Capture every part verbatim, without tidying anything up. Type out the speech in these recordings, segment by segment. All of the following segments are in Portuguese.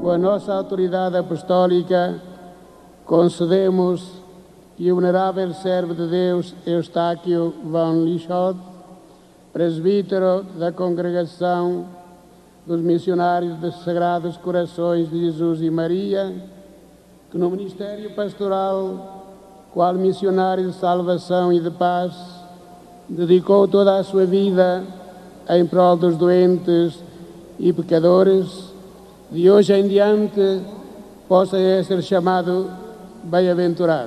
com a nossa autoridade apostólica, concedemos que o venerável servo de Deus Eustáquio von Lieshout, presbítero da Congregação dos Missionários dos Sagrados Corações de Jesus e Maria, que no ministério pastoral, qual missionário de salvação e de paz, dedicou toda a sua vida em prol dos doentes e pecadores, de hoje em diante possa ser chamado bem-aventurado.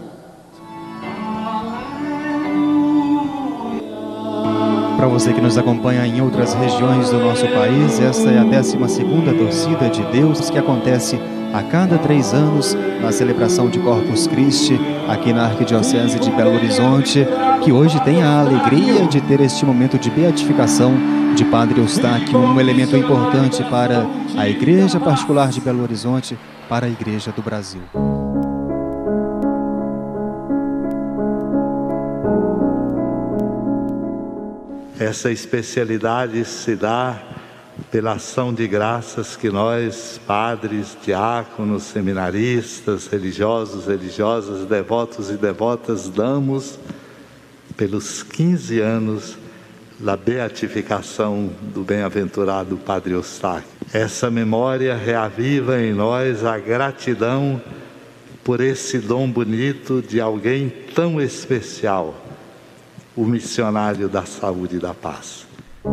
Para você que nos acompanha em outras regiões do nosso país, esta é a décima segunda torcida de Deus que acontece a cada três anos na celebração de Corpus Christi aqui na Arquidiocese de Belo Horizonte, que hoje tem a alegria de ter este momento de beatificação de Padre Eustáquio, um elemento importante para a Igreja Particular de Belo Horizonte, para a Igreja do Brasil. Essa especialidade se dá pela ação de graças que nós, padres, diáconos, seminaristas, religiosos, religiosas, devotos e devotas, damos pelos quinze anos da beatificação do bem-aventurado Padre Eustáquio. Essa memória reaviva em nós a gratidão por esse dom bonito de alguém tão especial, o missionário da saúde e da paz.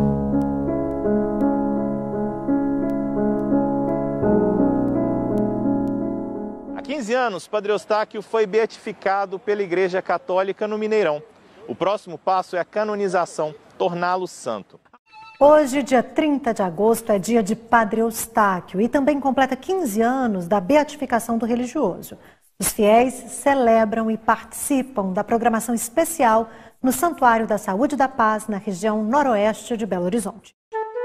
Há quinze anos, Padre Eustáquio foi beatificado pela Igreja Católica no Mineirão. O próximo passo é a canonização, torná-lo santo. Hoje, dia trinta de agosto, é dia de Padre Eustáquio e também completa quinze anos da beatificação do religioso. Os fiéis celebram e participam da programação especial no Santuário da Saúde e da Paz, na região noroeste de Belo Horizonte.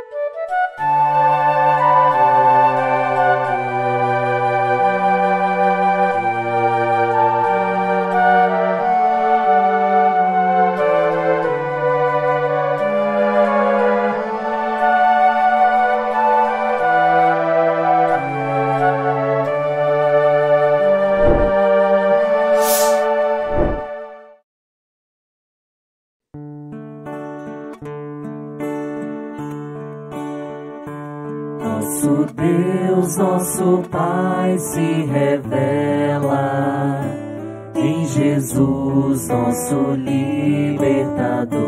Nosso Deus, nosso Pai se revela em Jesus, nosso libertador.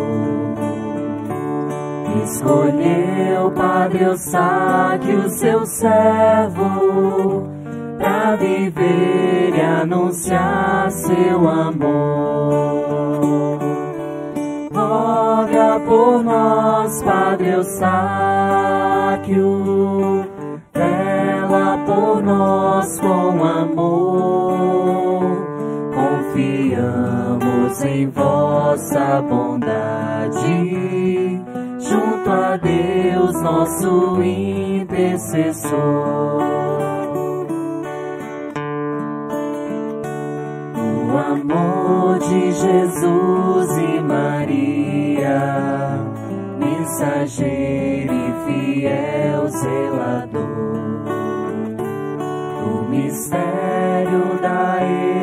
Escolheu Padre Eustáquio, seu servo, para viver e anunciar seu amor. Roga por nós, Padre Eustáquio, vela por nós com amor. Confiamos em vossa bondade, junto a Deus, nosso intercessor. O amor de Jesus e Maria, mensageiro e fiel zelador, o mistério da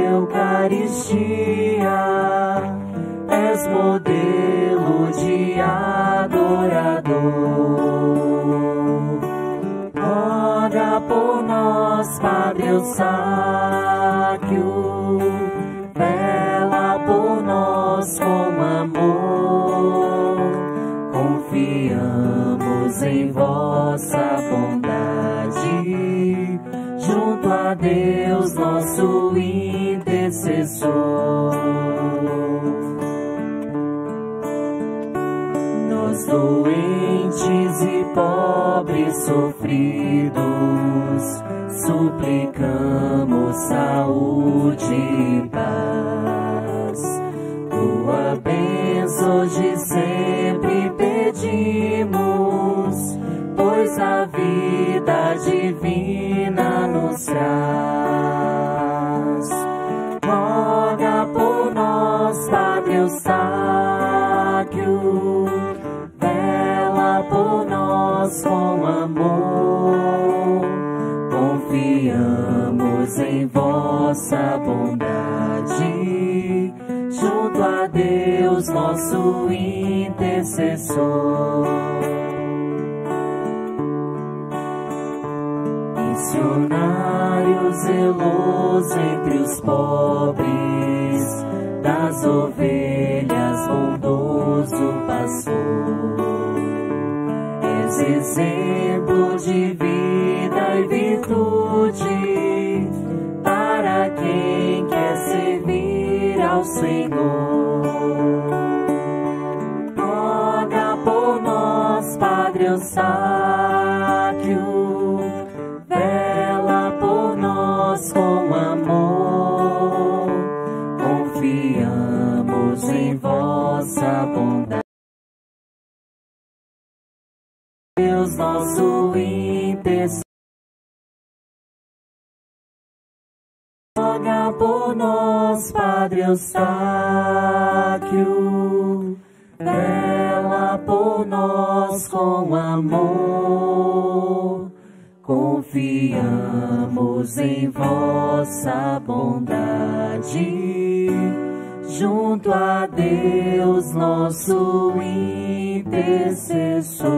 Eucaristia, és modelo de adorador. Roga por nós, Padre Eustáquio, vela por nós com amor. Confiamos em vossa bondade, junto a Deus, nosso intercessor. Nós doentes e pobres sofridos, suplicamos saúde e paz. Tua bênção hoje sempre pedimos, pois a vida divina nos traz. Roga por nós, Padre Eustáquio, vela por nós com amor. Confiamos Confiamos em vossa bondade, junto a Deus, nosso intercessor. Missionário zeloso entre os pobres, das ovelhas bondoso pastor. És exemplo de vida e virtude para quem quer servir ao Senhor. Roga por nós, Padre Eustáquio, vela por nós com amor. Confiamos em vossa bondade, Deus nosso intercessor. Roga por nós, Padre Eustáquio, vela por nós com amor. Confiamos em vossa bondade, junto a Deus, nosso intercessor.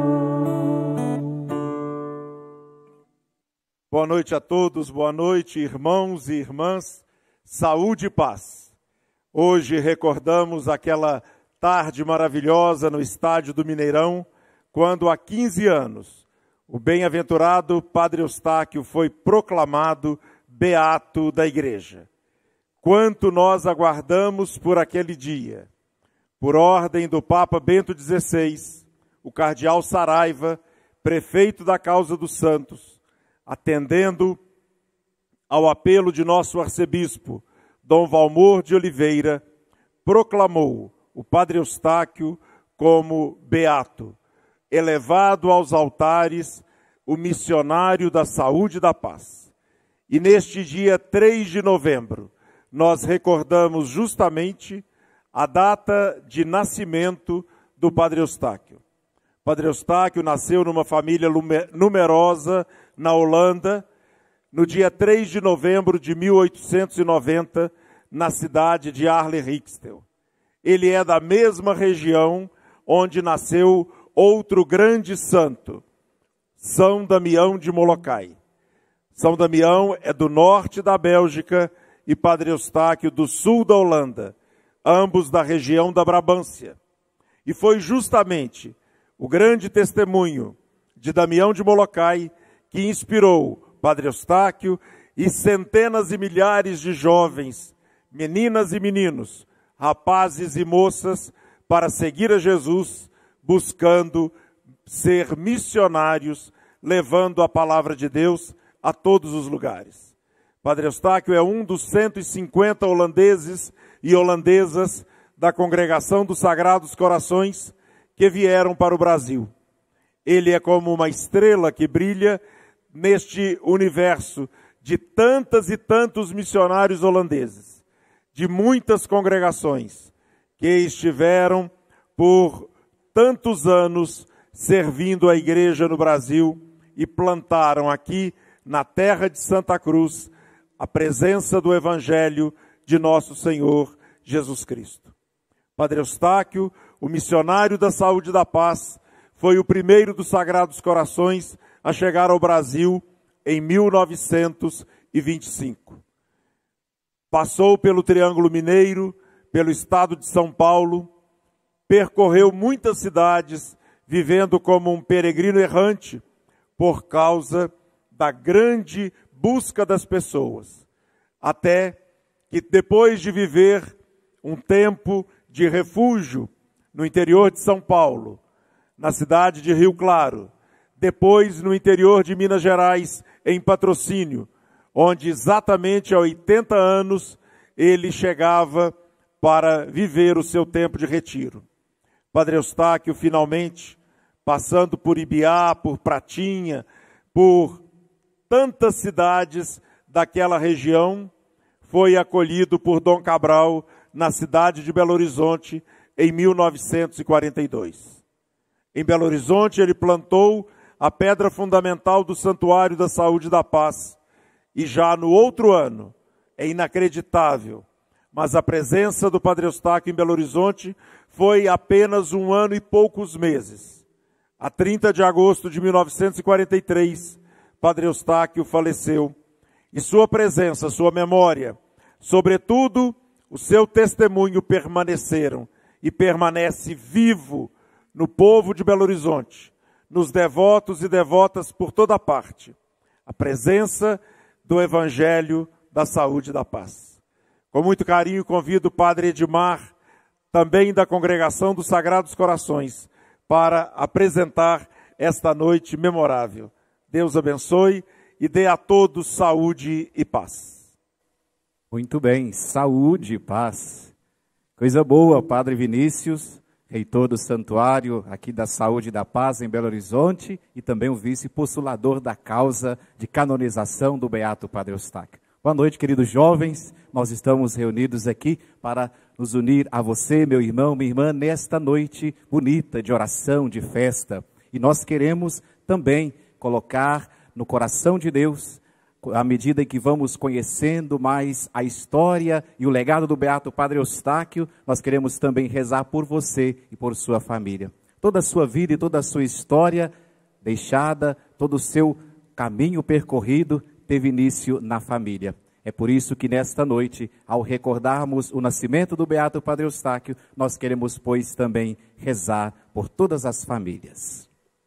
Boa noite a todos, boa noite, irmãos e irmãs, saúde e paz. Hoje recordamos aquela tarde maravilhosa no estádio do Mineirão, quando há quinze anos o bem-aventurado Padre Eustáquio foi proclamado beato da Igreja. Quanto nós aguardamos por aquele dia. Por ordem do Papa Bento dezesseis, o cardeal Saraiva, prefeito da Causa dos Santos, atendendo ao apelo de nosso arcebispo, Dom Valmor de Oliveira, proclamou o Padre Eustáquio como beato, elevado aos altares, o missionário da saúde e da paz. E neste dia três de novembro, nós recordamos justamente a data de nascimento do Padre Eustáquio. Padre Eustáquio nasceu numa família numerosa na Holanda, no dia três de novembro de mil oitocentos e noventa, na cidade de Haarlem-Rixtel. Ele é da mesma região onde nasceu outro grande santo, São Damião de Molokai. São Damião é do norte da Bélgica e Padre Eustáquio do sul da Holanda, ambos da região da Brabância. E foi justamente o grande testemunho de Damião de Molokai que inspirou Padre Eustáquio e centenas e milhares de jovens, meninas e meninos, rapazes e moças, para seguir a Jesus, buscando ser missionários, levando a palavra de Deus a todos os lugares. Padre Eustáquio é um dos cento e cinquenta holandeses e holandesas da Congregação dos Sagrados Corações que vieram para o Brasil. Ele é como uma estrela que brilha neste universo de tantas e tantos missionários holandeses, de muitas congregações que estiveram por tantos anos servindo a igreja no Brasil e plantaram aqui na terra de Santa Cruz a presença do Evangelho de nosso Senhor Jesus Cristo. Padre Eustáquio, o missionário da saúde e da paz, foi o primeiro dos Sagrados Corações a chegar ao Brasil em mil novecentos e vinte e cinco. Passou pelo Triângulo Mineiro, pelo estado de São Paulo, percorreu muitas cidades, vivendo como um peregrino errante, por causa da grande busca das pessoas. Até que depois de viver um tempo de refúgio no interior de São Paulo, na cidade de Rio Claro, depois no interior de Minas Gerais, em Patrocínio, onde exatamente há oitenta anos ele chegava para viver o seu tempo de retiro. Padre Eustáquio, finalmente, passando por Ibiá, por Pratinha, por tantas cidades daquela região, foi acolhido por Dom Cabral na cidade de Belo Horizonte em mil novecentos e quarenta e dois. Em Belo Horizonte ele plantou a pedra fundamental do Santuário da Saúde e da Paz e já no outro ano, é inacreditável, mas a presença do Padre Eustáquio em Belo Horizonte foi apenas um ano e poucos meses. A trinta de agosto de mil novecentos e quarenta e três, Padre Eustáquio faleceu, e sua presença, sua memória, sobretudo o seu testemunho permaneceram e permanece vivo no povo de Belo Horizonte, nos devotos e devotas por toda parte, a presença do Evangelho da Saúde e da Paz. Com muito carinho convido o Padre Edmar, também da Congregação dos Sagrados Corações, para apresentar esta noite memorável. Deus abençoe e dê a todos saúde e paz. Muito bem, saúde e paz. Coisa boa, Padre Vinícius, reitor do santuário aqui da Saúde e da Paz em Belo Horizonte e também o vice-postulador da causa de canonização do Beato Padre Eustáquio. Boa noite, queridos jovens. Nós estamos reunidos aqui para nos unir a você, meu irmão, minha irmã, nesta noite bonita de oração, de festa. E nós queremos também colocar no coração de Deus, à medida que vamos conhecendo mais a história e o legado do Beato Padre Eustáquio, nós queremos também rezar por você e por sua família. Toda a sua vida e toda a sua história deixada, todo o seu caminho percorrido teve início na família. É por isso que nesta noite, ao recordarmos o nascimento do Beato Padre Eustáquio, nós queremos, pois, também rezar por todas as famílias.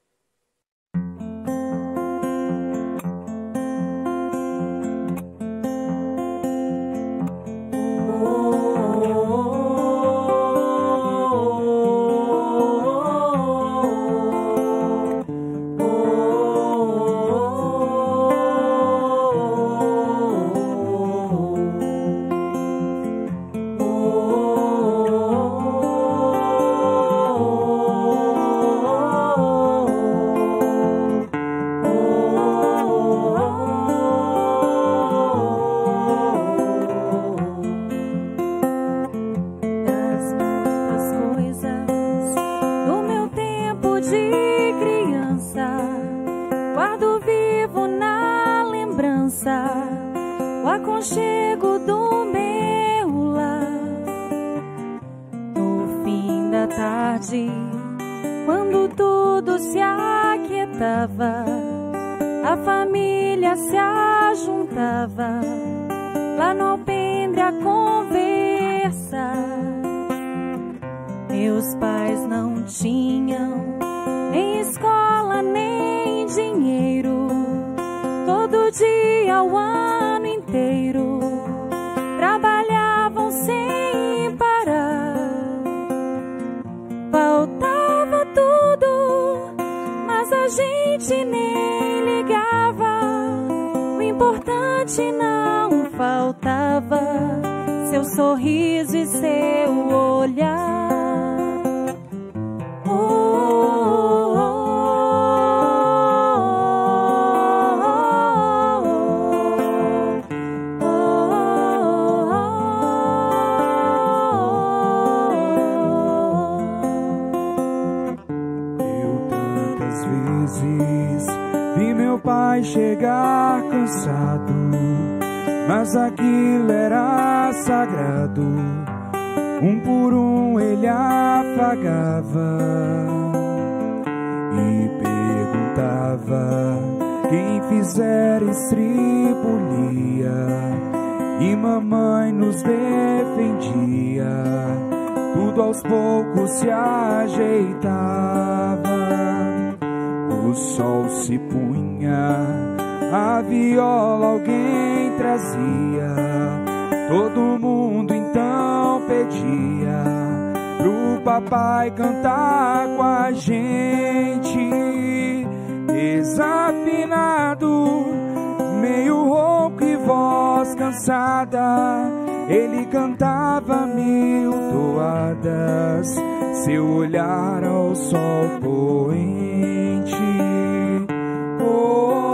Ele cantava mil toadas, seu olhar ao sol poente. Oh,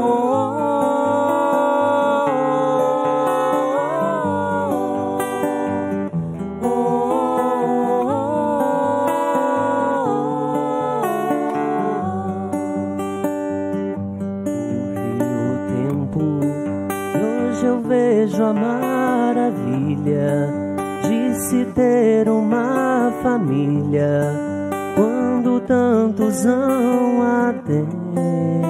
oh, oh, oh, oh. Correu o tempo Hoje eu vejo a maravilha de se ter uma família, quando tantos não a têm.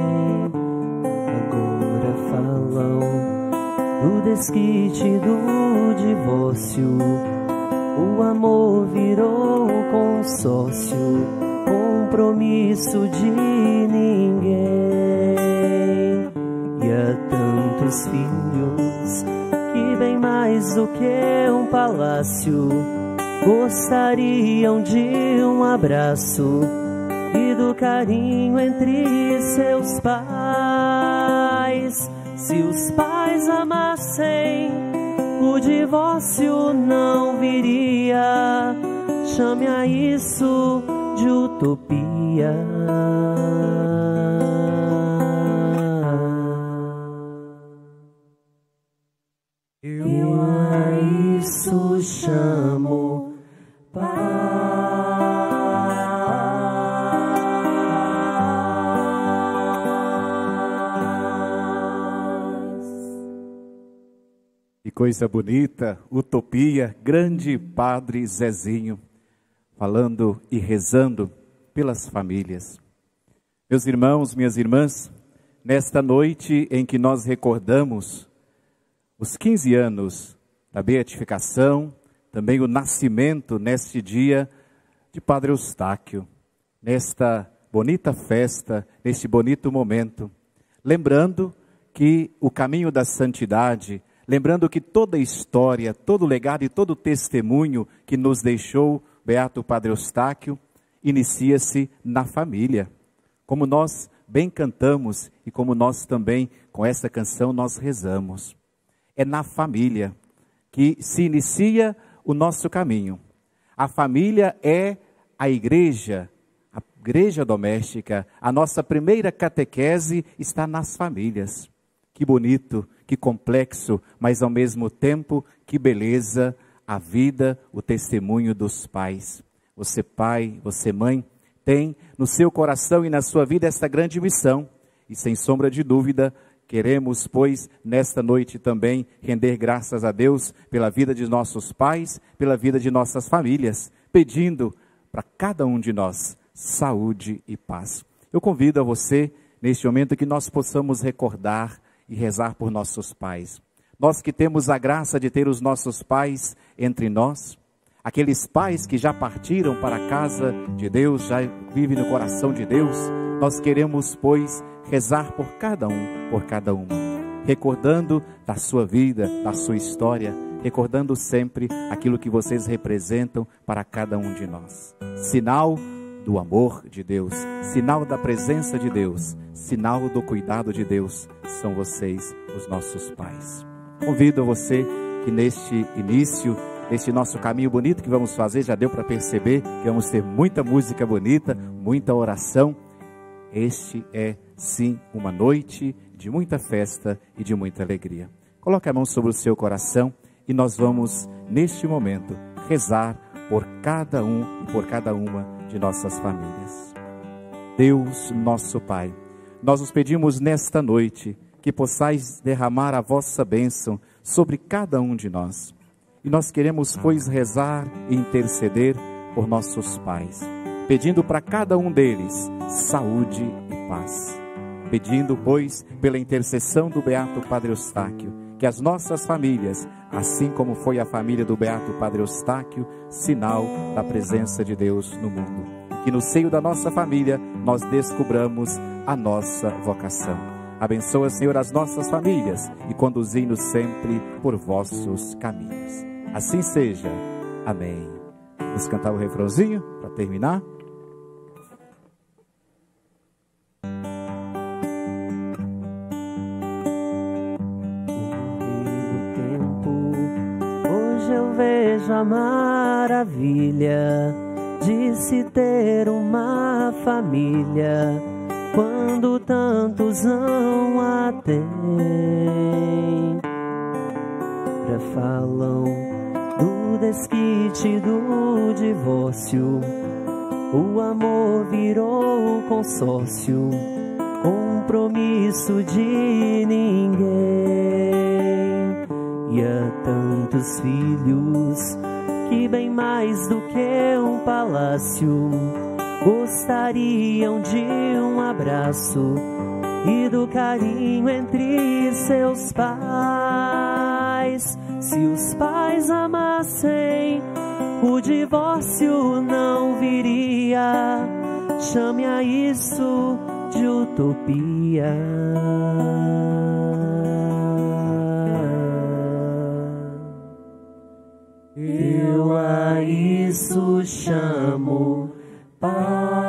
Agora falam do desquite, do divórcio, o amor virou consórcio, compromisso de ninguém. E há tantos filhos que, bem mais do que um palácio, gostariam de um abraço e do carinho entre seus pais. Se os pais amassem, o divórcio não viria. Chame a isso de utopia. Eu a isso chamo paz. Que coisa bonita, utopia, grande Padre Zezinho, falando e rezando pelas famílias. Meus irmãos, minhas irmãs, nesta noite em que nós recordamos os quinze anos da beatificação, também o nascimento neste dia de Padre Eustáquio, nesta bonita festa, neste bonito momento, lembrando que o caminho da santidade, lembrando que toda a história, todo o legado e todo o testemunho que nos deixou Beato Padre Eustáquio, inicia-se na família. Como nós bem cantamos e como nós também, com essa canção, nós rezamos. É na família que se inicia o nosso caminho. A família é a igreja, a igreja doméstica. A nossa primeira catequese está nas famílias. Que bonito, que complexo, mas ao mesmo tempo, que beleza a vida, o testemunho dos pais. Você pai, você mãe, tem no seu coração e na sua vida esta grande missão. E sem sombra de dúvida, queremos, pois, nesta noite também, render graças a Deus pela vida de nossos pais, pela vida de nossas famílias, pedindo para cada um de nós saúde e paz. Eu convido a você, neste momento, que nós possamos recordar e rezar por nossos pais. Nós que temos a graça de ter os nossos pais entre nós, aqueles pais que já partiram para a casa de Deus, já vivem no coração de Deus, nós queremos, pois, rezar por cada um, por cada uma, recordando da sua vida, da sua história, recordando sempre aquilo que vocês representam para cada um de nós. Sinal do amor de Deus, sinal da presença de Deus, sinal do cuidado de Deus, são vocês, os nossos pais. Convido você que neste início, neste nosso caminho bonito que vamos fazer, já deu para perceber que vamos ter muita música bonita, muita oração. Este é, sim, uma noite de muita festa e de muita alegria. Coloque a mão sobre o seu coração e nós vamos, neste momento, rezar por cada um e por cada uma de nossas famílias. Deus, nosso Pai, nós os pedimos nesta noite que possais derramar a vossa bênção sobre cada um de nós. E nós queremos, pois, rezar e interceder por nossos pais, pedindo para cada um deles saúde e paz. Pedindo, pois, pela intercessão do Beato Padre Eustáquio, que as nossas famílias, assim como foi a família do Beato Padre Eustáquio, sinal da presença de Deus no mundo. E que no seio da nossa família nós descubramos a nossa vocação. Abençoa, Senhor, as nossas famílias e conduzi-nos sempre por vossos caminhos. Assim seja. Amém. Vamos cantar o refrãozinho para terminar. Vejo a maravilha de se ter uma família, quando tantos não a têm. Já falam do desquite, do divórcio, o amor virou consórcio, compromisso de ninguém. E há tantos filhos que, bem mais do que um palácio, gostariam de um abraço e do carinho entre seus pais. Se os pais amassem, o divórcio não viria. Chame a isso de utopia. Eu a isso chamo paz.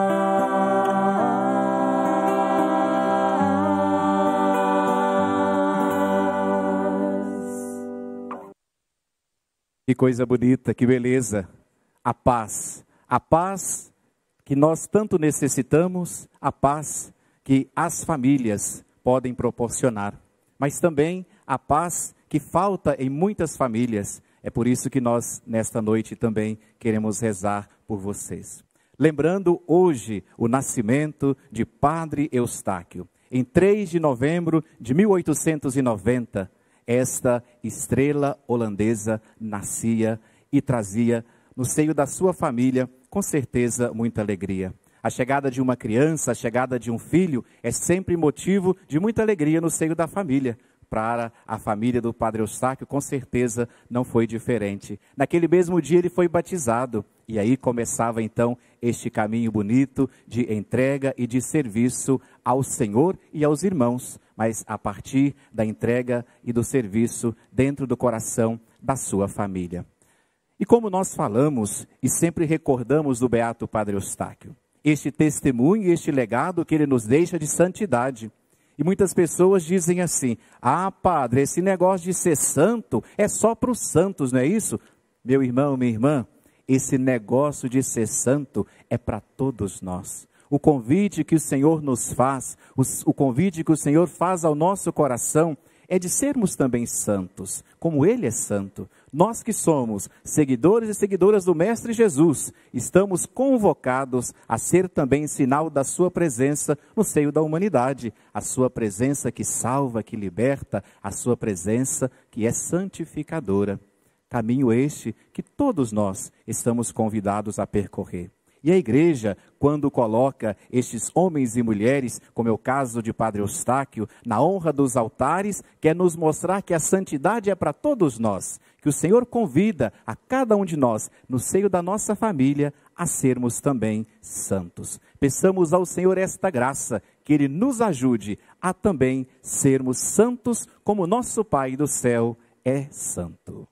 Que coisa bonita, que beleza. A paz. A paz que nós tanto necessitamos, a paz que as famílias podem proporcionar. Mas também a paz que falta em muitas famílias. É por isso que nós, nesta noite, também queremos rezar por vocês. Lembrando hoje o nascimento de Padre Eustáquio. Em três de novembro de mil oitocentos e noventa, esta estrela holandesa nascia e trazia no seio da sua família, com certeza, muita alegria. A chegada de uma criança, a chegada de um filho é sempre motivo de muita alegria no seio da família. Para a família do Padre Eustáquio, com certeza, não foi diferente. Naquele mesmo dia ele foi batizado. E aí começava então este caminho bonito de entrega e de serviço ao Senhor e aos irmãos. Mas a partir da entrega e do serviço dentro do coração da sua família. E como nós falamos e sempre recordamos do Beato Padre Eustáquio, este testemunho e este legado que ele nos deixa de santidade. E muitas pessoas dizem assim: ah, padre, esse negócio de ser santo é só para os santos, não é isso? Meu irmão, minha irmã, esse negócio de ser santo é para todos nós. O convite que o Senhor nos faz, o, o convite que o Senhor faz ao nosso coração é de sermos também santos, como Ele é santo. Nós que somos seguidores e seguidoras do Mestre Jesus, estamos convocados a ser também sinal da sua presença no seio da humanidade. A sua presença que salva, que liberta, a sua presença que é santificadora. Caminho este que todos nós estamos convidados a percorrer. E a igreja, quando coloca estes homens e mulheres, como é o caso de Padre Eustáquio, na honra dos altares, quer nos mostrar que a santidade é para todos nós, que o Senhor convida a cada um de nós, no seio da nossa família, a sermos também santos. Peçamos ao Senhor esta graça, que Ele nos ajude a também sermos santos, como nosso Pai do céu é santo.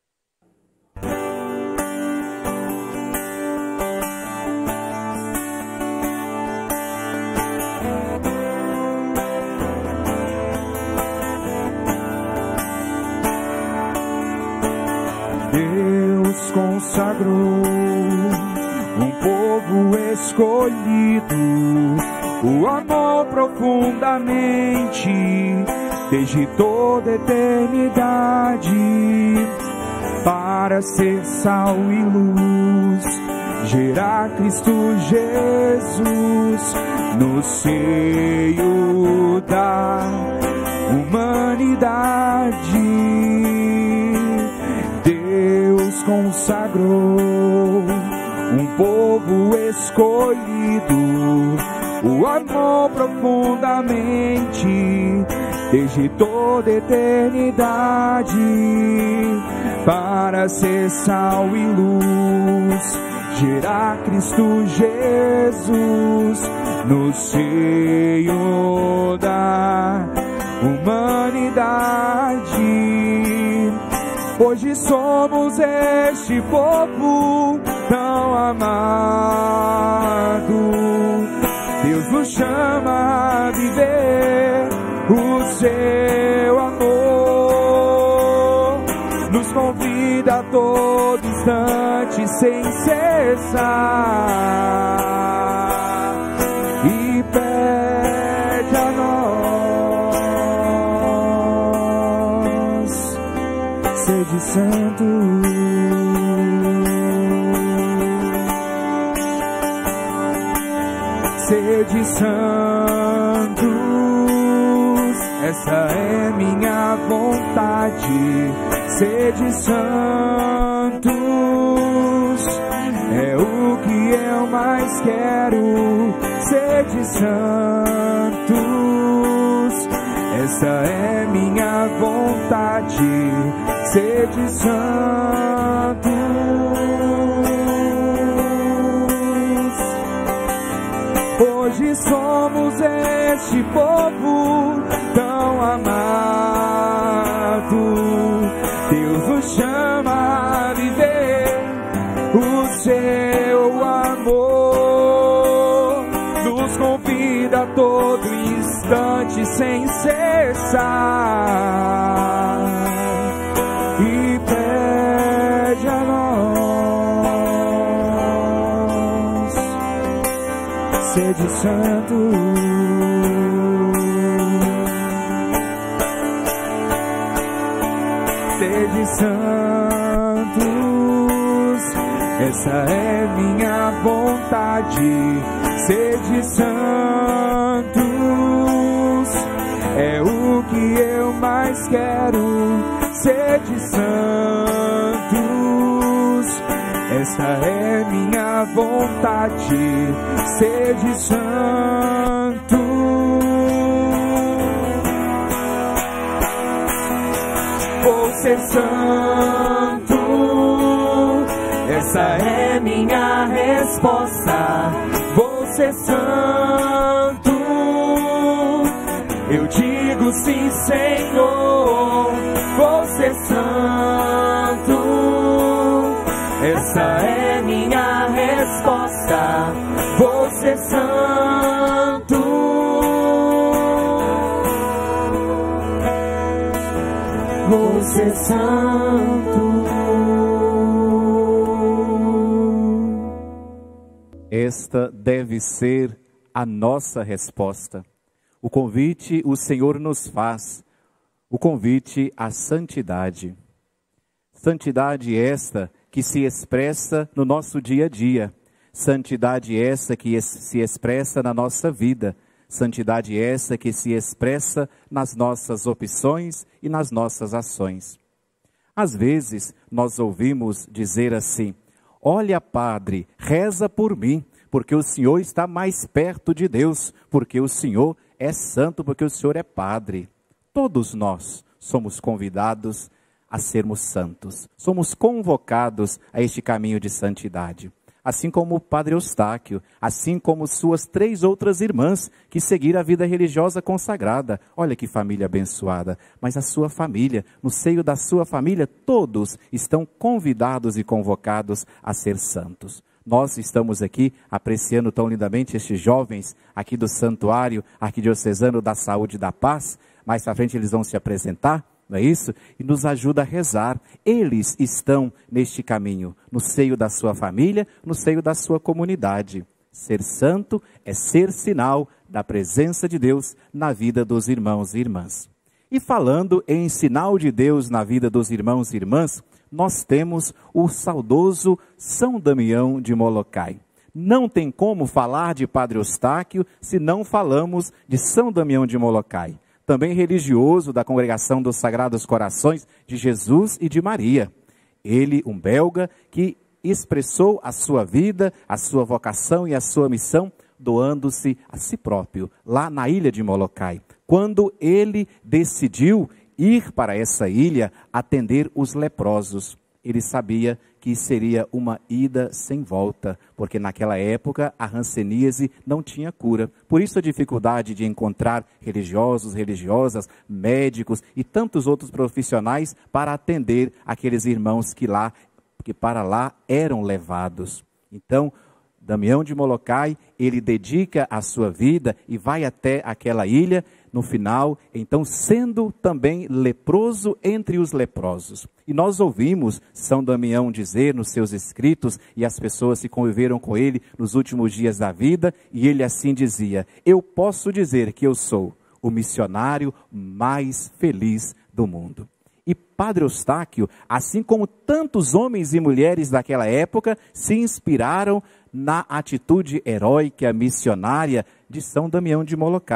Deus consagrou um povo escolhido, o amor profundamente desde toda a eternidade, para ser sal e luz, gerar Cristo Jesus no seio da humanidade. Deus consagrou um povo escolhido, o amor profundamente desde toda a eternidade, para ser sal e luz, gerar Cristo Jesus no seio da humanidade. Hoje somos este povo tão amado. Deus nos chama a viver o seu amor, nos convida a todo instante sem cessar e pede a nós: sede santo. Sede santo. essa é minha vontade. Sede santos, é o que eu mais quero. Sede santos, essa é minha vontade. Sede santos. Hoje somos este povo tão amado. Deus nos chama a viver o seu amor. Nos convida a todo instante sem cessar e pede a nós: sede santo. Sede santos, essa é minha vontade. Sede santos, é o que eu mais quero. Sede santos, esta é minha vontade. Sede santos. Vou ser santo, essa é minha resposta. Vou ser santo, eu digo sim, Senhor. Vou ser santo, essa é minha resposta. Vou ser santo. Vou ser santo. Esta deve ser a nossa resposta. O convite o Senhor nos faz, o convite à santidade. Santidade esta que se expressa no nosso dia a dia. Santidade essa que se expressa na nossa vida. Santidade essa que se expressa nas nossas opções e nas nossas ações. Às vezes nós ouvimos dizer assim: olha, Padre, reza por mim, porque o Senhor está mais perto de Deus, porque o Senhor é santo, porque o Senhor é Padre. Todos nós somos convidados a sermos santos, somos convocados a este caminho de santidade. Assim como o Padre Eustáquio, assim como suas três outras irmãs que seguiram a vida religiosa consagrada. Olha que família abençoada. Mas a sua família, no seio da sua família, todos estão convidados e convocados a ser santos. Nós estamos aqui apreciando tão lindamente estes jovens aqui do Santuário Arquidiocesano da Saúde e da Paz. Mais para frente eles vão se apresentar. Não é isso? E nos ajuda a rezar. Eles estão neste caminho, no seio da sua família, no seio da sua comunidade. Ser santo é ser sinal da presença de Deus na vida dos irmãos e irmãs. E falando em sinal de Deus na vida dos irmãos e irmãs, nós temos o saudoso São Damião de Molokai. Não tem como falar de Padre Eustáquio se não falamos de São Damião de Molokai. Também religioso da Congregação dos Sagrados Corações de Jesus e de Maria. Ele, um belga, que expressou a sua vida, a sua vocação e a sua missão, doando-se a si próprio, lá na ilha de Molokai. Quando ele decidiu ir para essa ilha atender os leprosos, ele sabia que seria uma ida sem volta, porque naquela época a hanseníase não tinha cura. Por isso a dificuldade de encontrar religiosos, religiosas, médicos e tantos outros profissionais para atender aqueles irmãos que lá, que para lá eram levados. Então, Damião de Molokai, ele dedica a sua vida e vai até aquela ilha, no final, então sendo também leproso entre os leprosos. E nós ouvimos São Damião dizer nos seus escritos, e as pessoas que conviveram com ele nos últimos dias da vida, e ele assim dizia: eu posso dizer que eu sou o missionário mais feliz do mundo. E Padre Eustáquio, assim como tantos homens e mulheres daquela época, se inspiraram na atitude heróica missionária de São Damião de Molokai.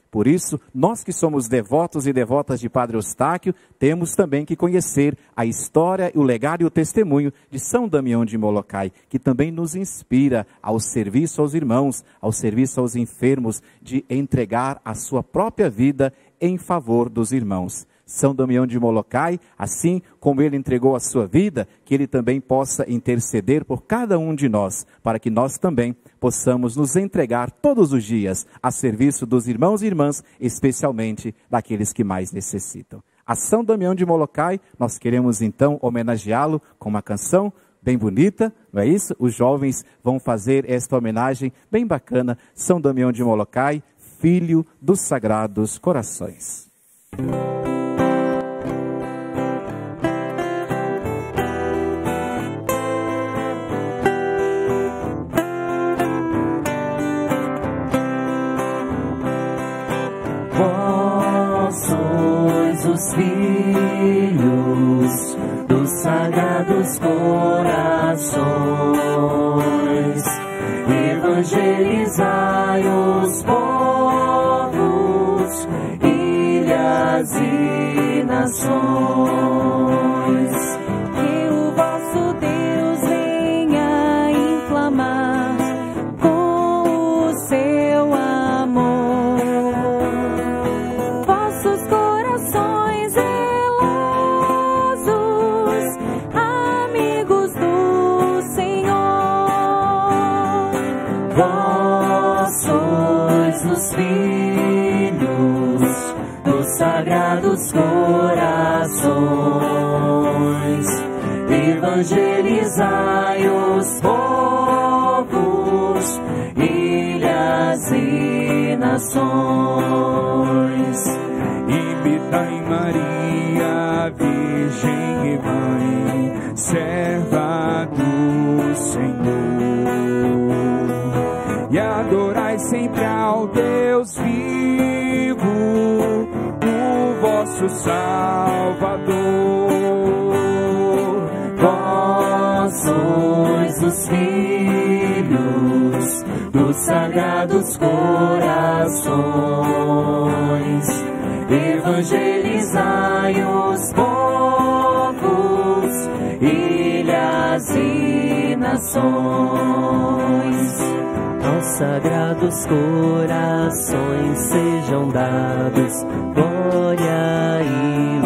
Por isso, nós que somos devotos e devotas de Padre Eustáquio, temos também que conhecer a história, o legado e o testemunho de São Damião de Molokai, que também nos inspira ao serviço aos irmãos, ao serviço aos enfermos, de entregar a sua própria vida em favor dos irmãos. São Damião de Molokai, assim como ele entregou a sua vida, que ele também possa interceder por cada um de nós, para que nós também possamos nos entregar todos os dias a serviço dos irmãos e irmãs, especialmente daqueles que mais necessitam. A São Damião de Molokai, nós queremos então homenageá-lo com uma canção bem bonita, não é isso? Os jovens vão fazer esta homenagem bem bacana, São Damião de Molokai, filho dos Sagrados Corações. Os filhos dos Sagrados Corações, evangelizai os povos, ilhas e nações, que o vosso Deus venha inflamar com o seu amor vossos corações zelosos, amigos do Senhor. Vós sois os filhos dos Sagrados Corações, evangelizai os povos, ilhas e nações. Imitai Maria, Virgem e Mãe, serva do Senhor, e adorai sempre ao Deus vivo, o vosso Salvador. Vós sois os filhos dos Sagrados Corações, evangelizai os povos, ilhas e nações. Aos Sagrados Corações sejam dados glória e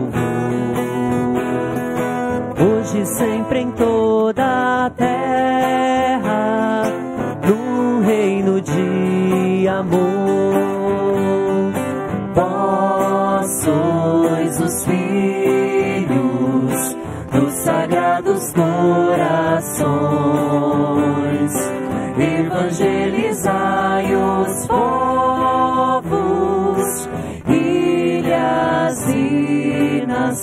louvor, hoje e sempre em toda a terra, no reino de amor. Vós sois os filhos dos Sagrados Corações, evangelizai os povos, ilhas e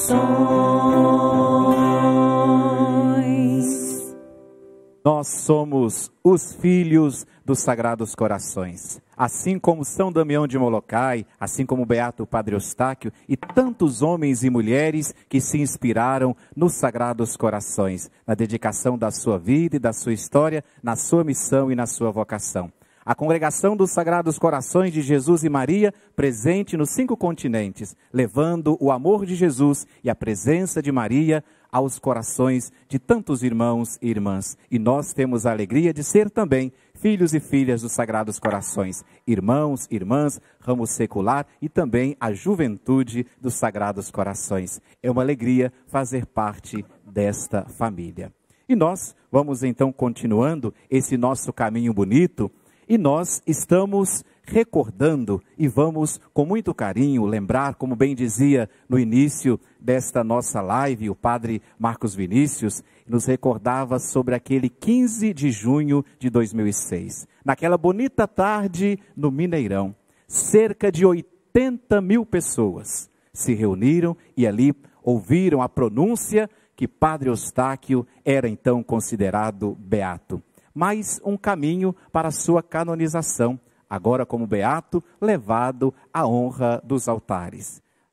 nações. Nós somos os filhos dos Sagrados Corações. Assim como São Damião de Molokai, assim como o Beato Padre Eustáquio e tantos homens e mulheres que se inspiraram nos Sagrados Corações, na dedicação da sua vida e da sua história, na sua missão e na sua vocação. A congregação dos Sagrados Corações de Jesus e Maria, presente nos cinco continentes, levando o amor de Jesus e a presença de Maria aos corações de tantos irmãos e irmãs. E nós temos a alegria de ser também filhos e filhas dos Sagrados Corações, irmãos, irmãs, ramo secular e também a juventude dos Sagrados Corações. É uma alegria fazer parte desta família. E nós vamos então continuando esse nosso caminho bonito, e nós estamos recordando e vamos com muito carinho lembrar, como bem dizia no início desta nossa live, o padre Marcos Vinícius nos recordava sobre aquele quinze de junho de dois mil e seis. Naquela bonita tarde no Mineirão, cerca de oitenta mil pessoas se reuniram e ali ouviram a pronúncia que Padre Eustáquio era então considerado beato. Mais um caminho para a sua canonização, agora como beato, levado à honra dos altares.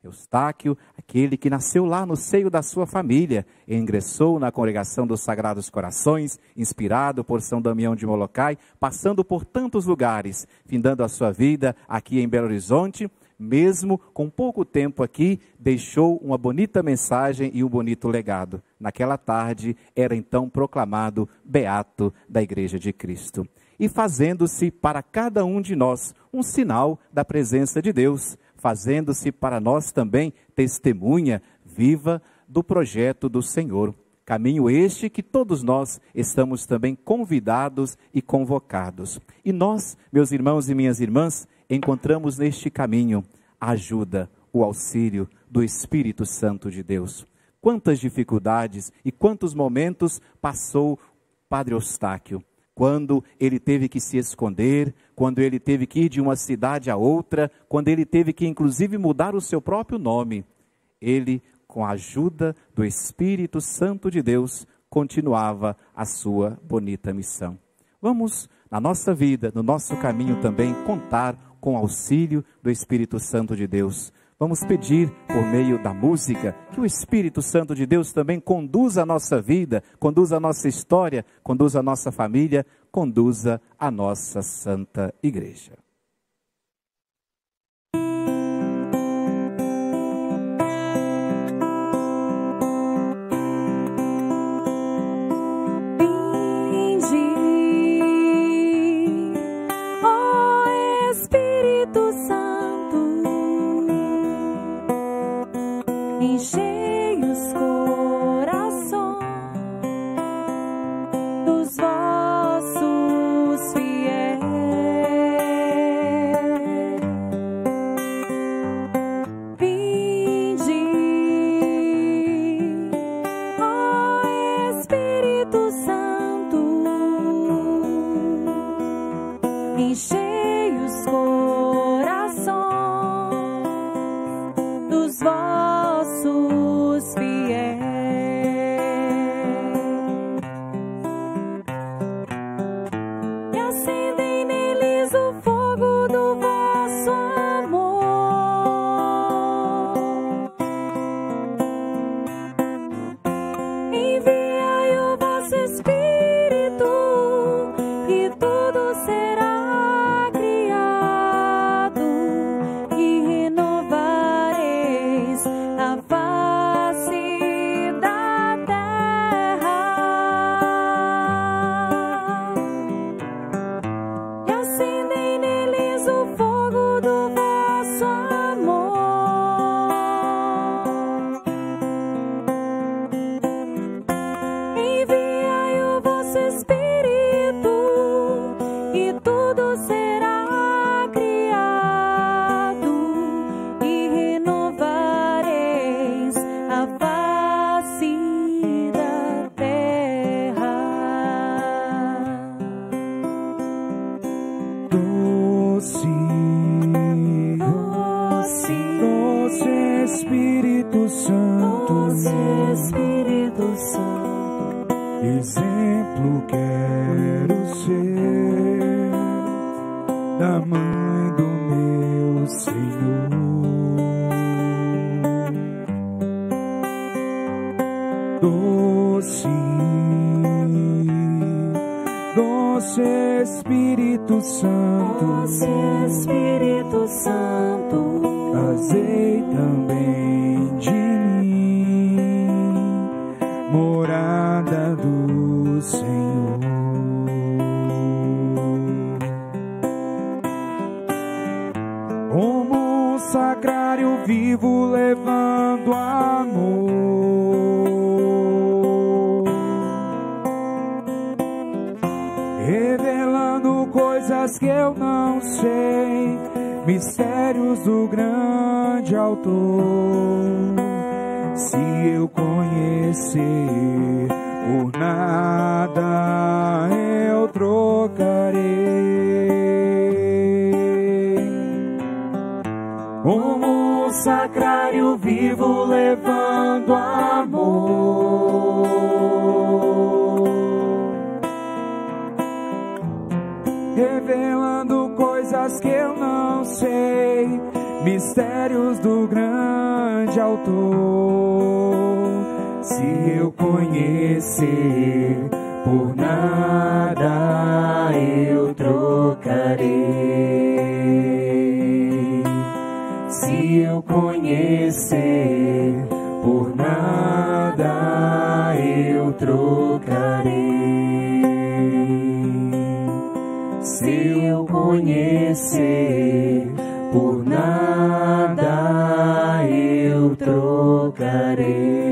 Eustáquio, aquele que nasceu lá no seio da sua família, e ingressou na congregação dos Sagrados Corações, inspirado por São Damião de Molokai, passando por tantos lugares, findando a sua vida aqui em Belo Horizonte, mesmo com pouco tempo aqui, deixou uma bonita mensagem e um bonito legado. Naquela tarde, era então proclamado beato da Igreja de Cristo. E fazendo-se para cada um de nós um sinal da presença de Deus, fazendo-se para nós também testemunha viva do projeto do Senhor. Caminho este que todos nós estamos também convidados e convocados. E nós, meus irmãos e minhas irmãs, encontramos neste caminho a ajuda, o auxílio do Espírito Santo de Deus. Quantas dificuldades e quantos momentos passou Padre Eustáquio, quando ele teve que se esconder, quando ele teve que ir de uma cidade a outra, quando ele teve que inclusive mudar o seu próprio nome. Ele, com a ajuda do Espírito Santo de Deus, continuava a sua bonita missão. Vamos, na nossa vida, no nosso caminho também, contar com o auxílio do Espírito Santo de Deus. Vamos pedir, por meio da música, que o Espírito Santo de Deus também conduza a nossa vida, conduza a nossa história, conduza a nossa família, conduza a nossa Santa Igreja. Enchei os corações dos vossos fiéis. Vinde, ó Espírito Santo, enchei os corações dos vossos fiéis. E acendei neles o fogo do vosso amor. Enviai o vosso Espírito e tudo será criado e renovareis a face da terra. E acendei neles o fogo do vosso amor. Enviai o vosso Espírito e tudo será criado e renovareis a face da terra. Doce, Doce, doce Espírito Santo, doce Espírito Santo, exemplo quero ser da mãe do meu Senhor. Doce, doce Espírito Santo, doce Espírito Santo, fazei também de mim morada do Senhor. Como um sacrário vivo levando amor, revelando coisas que eu não sei, mistérios do grande autor. Se eu conhecer, por nada eu trocarei. Como um sacrário vivo levando amor, revelando coisas que eu não sei, mistérios do grande autor. Se eu conhecer, por nada eu trocarei. Se eu conhecer, por nada eu trocarei. Se eu conhecer, por nada eu trocarei.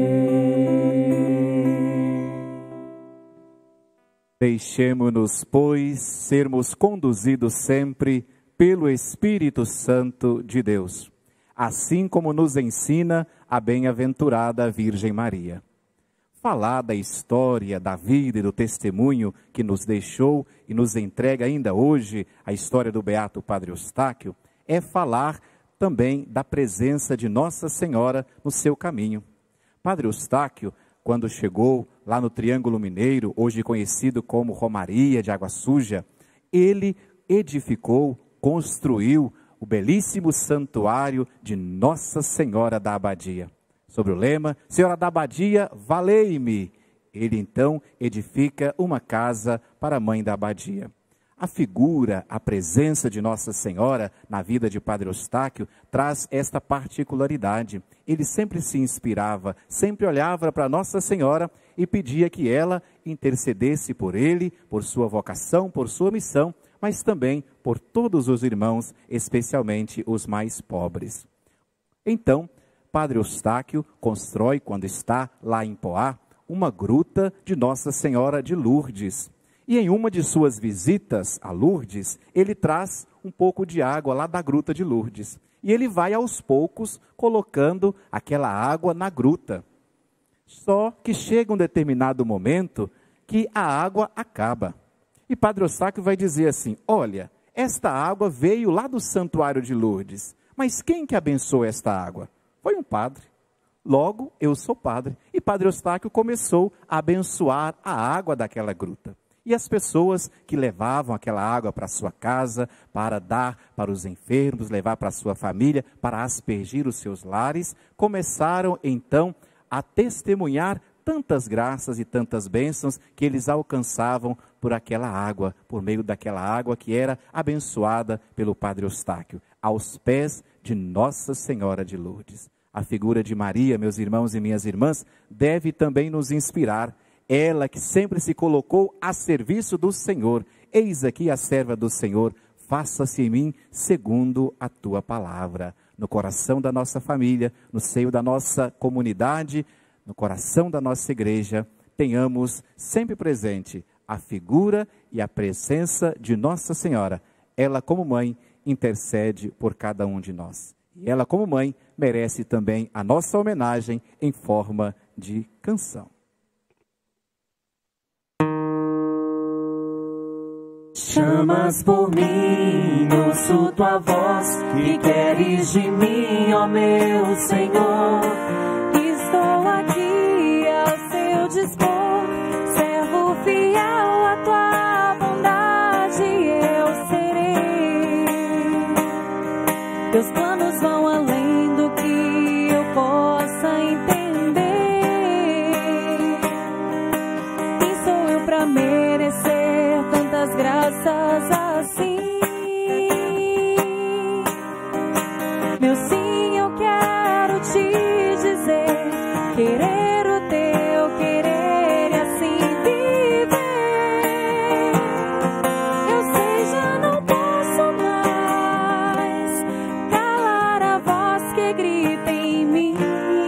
Deixemo-nos, pois, sermos conduzidos sempre pelo Espírito Santo de Deus, assim como nos ensina a bem-aventurada Virgem Maria. Falar da história, da vida e do testemunho que nos deixou e nos entrega ainda hoje a história do beato Padre Eustáquio, é falar também da presença de Nossa Senhora no seu caminho. Padre Eustáquio, quando chegou lá no Triângulo Mineiro, hoje conhecido como Romaria de Água Suja, ele edificou, construiu o belíssimo santuário de Nossa Senhora da Abadia. Sobre o lema, Senhora da Abadia, valei-me. Ele então edifica uma casa para a mãe da abadia. A figura, a presença de Nossa Senhora na vida de Padre Eustáquio traz esta particularidade. Ele sempre se inspirava, sempre olhava para Nossa Senhora e pedia que ela intercedesse por ele, por sua vocação, por sua missão, mas também por todos os irmãos, especialmente os mais pobres. Então, Padre Eustáquio constrói, quando está lá em Poá, uma gruta de Nossa Senhora de Lourdes. E em uma de suas visitas a Lourdes, ele traz um pouco de água lá da gruta de Lourdes. E ele vai aos poucos colocando aquela água na gruta. Só que chega um determinado momento que a água acaba. E Padre Eustáquio vai dizer assim, olha, esta água veio lá do santuário de Lourdes, mas quem que abençoou esta água? Foi um padre. Logo, eu sou padre. E Padre Eustáquio começou a abençoar a água daquela gruta. E as pessoas que levavam aquela água para sua casa, para dar para os enfermos, levar para a sua família, para aspergir os seus lares, começaram então a testemunhar tantas graças e tantas bênçãos que eles alcançavam por aquela água, por meio daquela água que era abençoada pelo Padre Eustáquio, aos pés de Nossa Senhora de Lourdes. A figura de Maria, meus irmãos e minhas irmãs, deve também nos inspirar. Ela que sempre se colocou a serviço do Senhor. Eis aqui a serva do Senhor, faça-se em mim segundo a tua palavra. No coração da nossa família, no seio da nossa comunidade, no coração da nossa igreja, tenhamos sempre presente a figura e a presença de Nossa Senhora. Ela, como mãe, intercede por cada um de nós. E ela, como mãe, merece também a nossa homenagem em forma de canção. Chamas por mim, ouço tua voz, que queres de mim, ó meu Senhor. Estou aqui ao seu dispor, servo fiel à tua bondade eu serei. Teus planos vão além do que eu possa entender. Quem sou eu para merecer tantas graças assim? Meu sim, eu quero te dizer, querer o teu querer e assim viver. Eu sei, já não posso mais calar a voz que grita em mim.